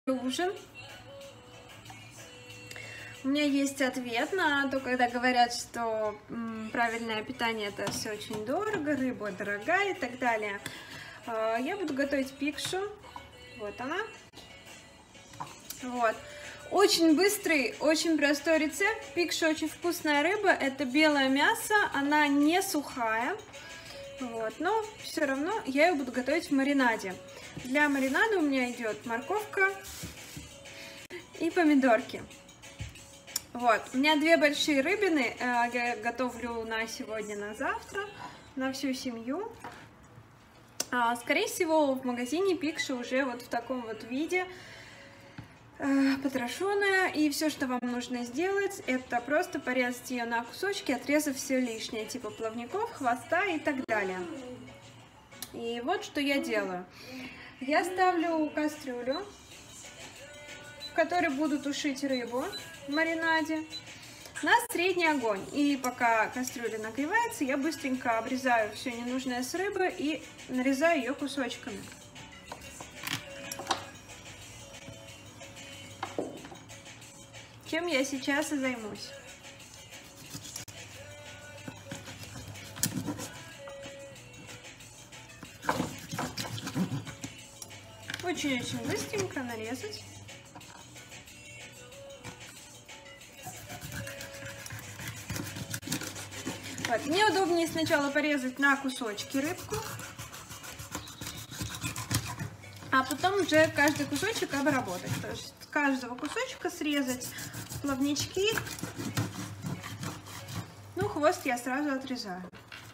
ужин. У меня есть ответ на то, когда говорят, что правильное питание это все очень дорого, рыба дорогая и так далее. Я буду готовить пикшу. Вот она. Вот. Очень быстрый, очень простой рецепт. Пикша очень вкусная рыба. Это белое мясо, она не сухая. Вот. Но все равно я ее буду готовить в маринаде. Для маринада у меня идет морковка и помидорки. Вот. У меня 2 большие рыбины. Я готовлю на сегодня, на завтра, на всю семью. Скорее всего, в магазине пикша уже вот в таком вот виде. Потрошенная, и все, что вам нужно сделать, это просто порезать ее на кусочки, отрезав все лишнее, типа плавников, хвоста и так далее. И вот что я делаю. Я ставлю кастрюлю, в которой буду тушить рыбу в маринаде, на средний огонь. И пока кастрюля нагревается, я быстренько обрезаю все ненужное с рыбы и нарезаю ее кусочками. Чем я сейчас и займусь. Очень-очень быстренько нарезать. Вот. Мне удобнее сначала порезать на кусочки рыбку, а потом уже каждый кусочек обработать. То есть с каждого кусочка срезать плавнички. Ну, хвост я сразу отрезаю.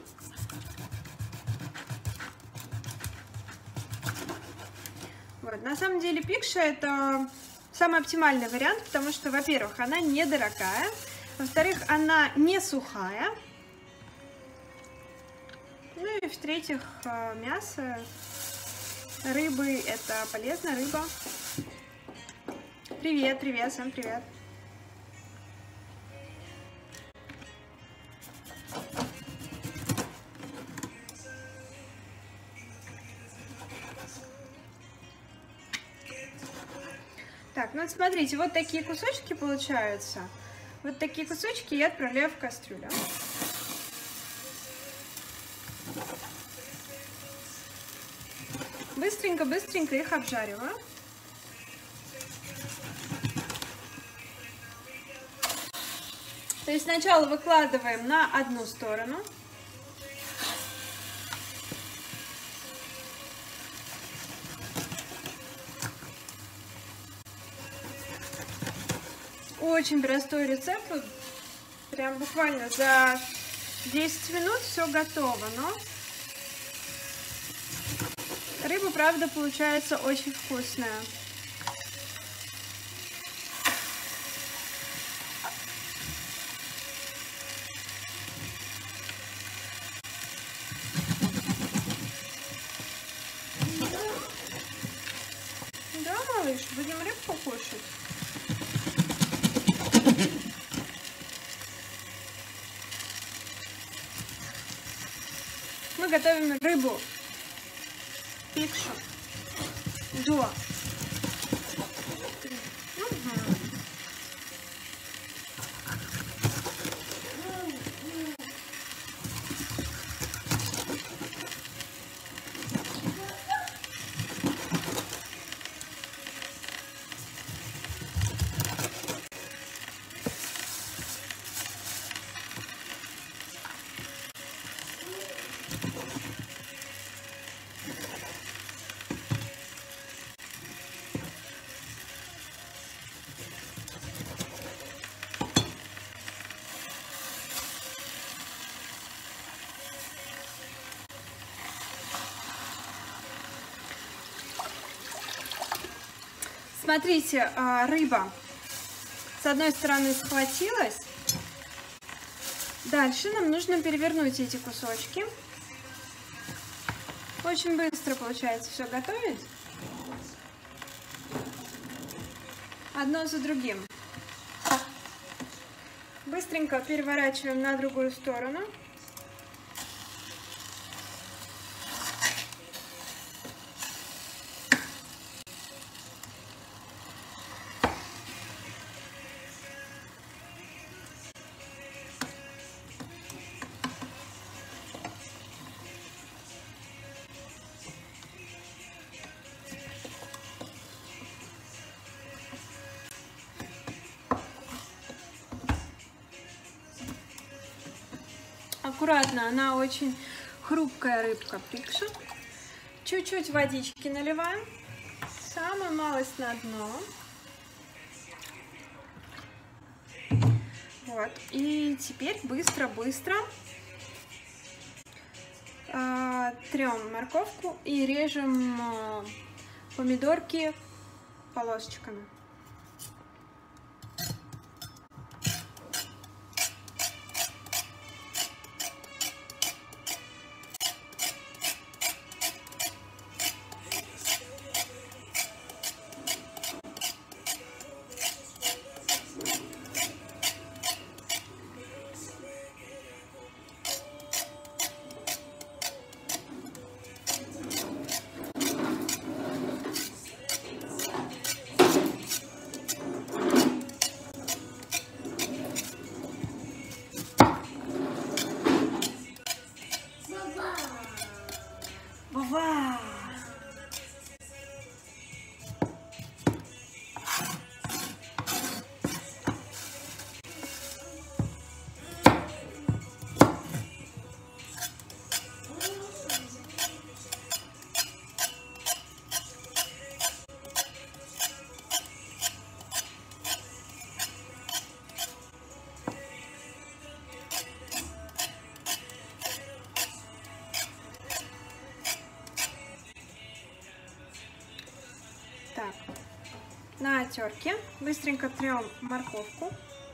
Вот. На самом деле пикша это самый оптимальный вариант, потому что, во-первых, она недорогая, во-вторых, она не сухая, ну и в-третьих, мясо рыбы это полезная рыба. Привет, привет, всем привет. Так, ну смотрите, вот такие кусочки получаются. Вот такие кусочки я отправляю в кастрюлю. Быстренько-быстренько их обжариваю. То есть сначала выкладываем на одну сторону. Очень простой рецепт. Прям буквально за 10 минут все готово. Но рыба, правда, получается очень вкусная. Да, малыш, будем рыбку кушать. Мы готовим рыбу пикшу до. Смотрите, рыба с одной стороны схватилась. Дальше нам нужно перевернуть эти кусочки. Очень быстро получается все готовить. Одно за другим. Быстренько переворачиваем на другую сторону. аккуратно, она очень хрупкая рыбка пикша. Чуть-чуть водички наливаем, самую малость на дно. Вот, и теперь быстро-быстро трем морковку и режем помидорки полосочками. Вау! Так, на терке быстренько трем морковку.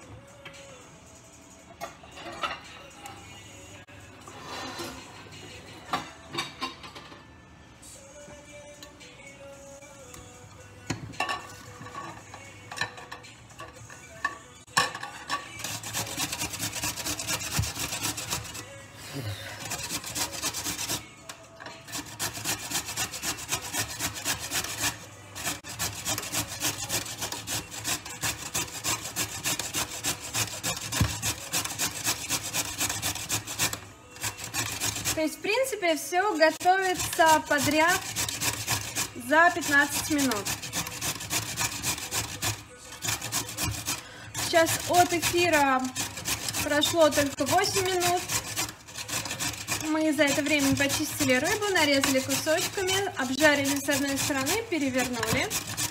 То есть, в принципе, все готовится подряд за 15 минут. Сейчас от эфира прошло только 8 минут. Мы за это время почистили рыбу, нарезали кусочками, обжарили с одной стороны, перевернули.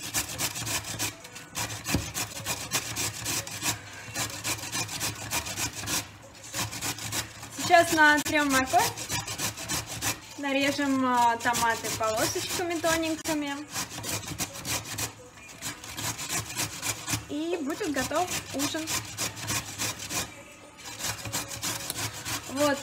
Сейчас натрем морковь. Нарежем томаты полосочками тоненькими. И будет готов ужин. Вот.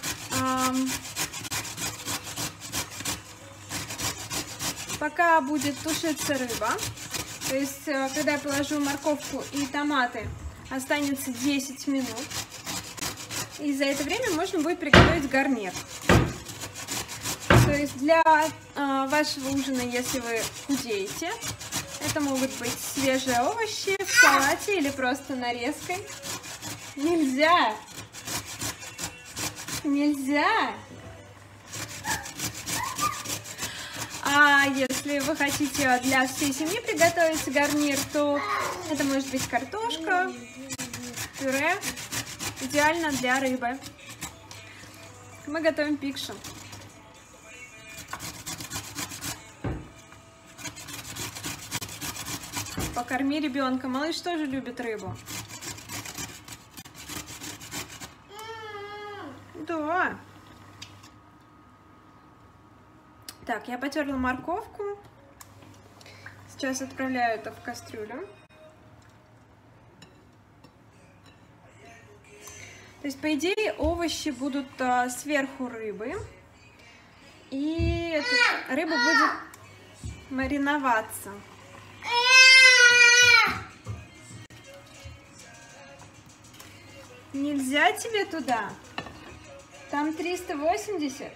Пока будет тушиться рыба, то есть когда я положу морковку и томаты, останется 10 минут. И за это время можно будет приготовить гарнир. То есть для вашего ужина, если вы худеете, это могут быть свежие овощи в салате или просто нарезкой. Нельзя! Нельзя! А если вы хотите для всей семьи приготовить гарнир, то это может быть картошка, пюре. Идеально для рыбы. Мы готовим пикшу. Покорми ребенка. Малыш тоже любит рыбу. Да. Так, я потерла морковку. Сейчас отправляю это в кастрюлю. То есть, по идее, овощи будут сверху рыбы. И рыба будет мариноваться. Нельзя тебе туда. Там 380.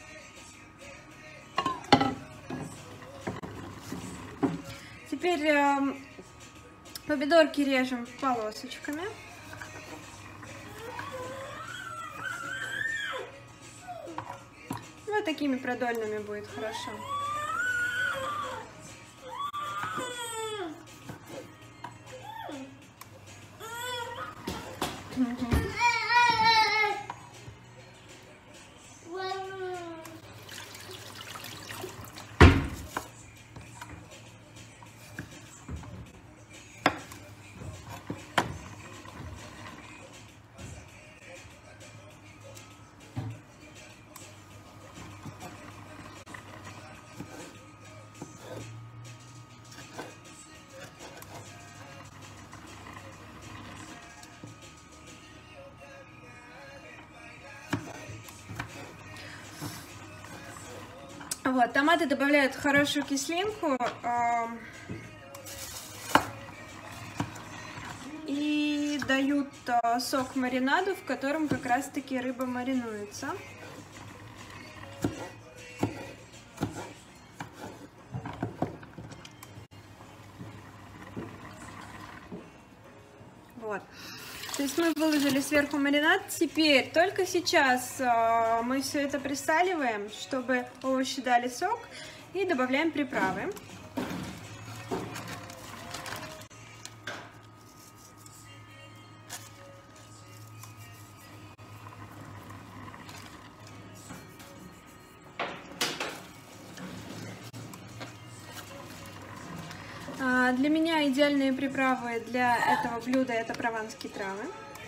Теперь помидорки режем полосочками. Вот такими продольными будет хорошо. Вот, томаты добавляют хорошую кислинку и дают сок маринаду, в котором как раз-таки рыба маринуется. Вот. То есть мы выложили сверху маринад. Теперь, только сейчас мы все это присаливаем, чтобы овощи дали сок, и добавляем приправы. Для меня идеальные приправы для этого блюда — это прованские травы.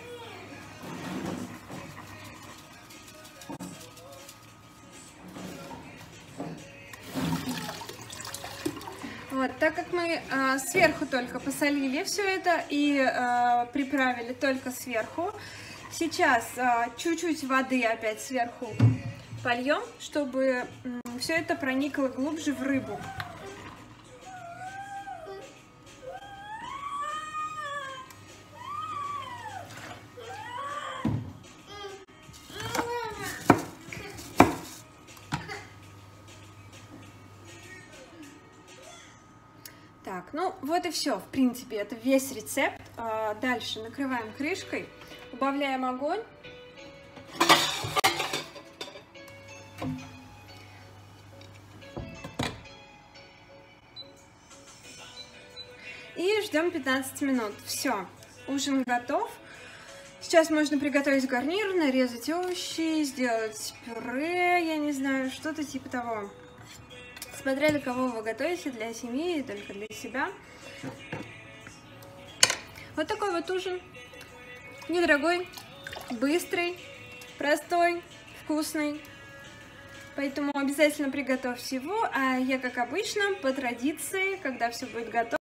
Вот, так как мы сверху только посолили все это и приправили только сверху, сейчас чуть-чуть воды опять сверху польем, чтобы все это проникло глубже в рыбу. Так, ну вот и все, в принципе, это весь рецепт. Дальше накрываем крышкой, убавляем огонь. И ждем 15 минут. Все, ужин готов. Сейчас можно приготовить гарнир, нарезать овощи, сделать пюре, я не знаю, что-то типа того. Смотря для кого вы готовите, для семьи или только для себя. Вот такой вот ужин. Недорогой, быстрый, простой, вкусный. Поэтому обязательно приготовьте его. А я, как обычно, по традиции, когда все будет готово,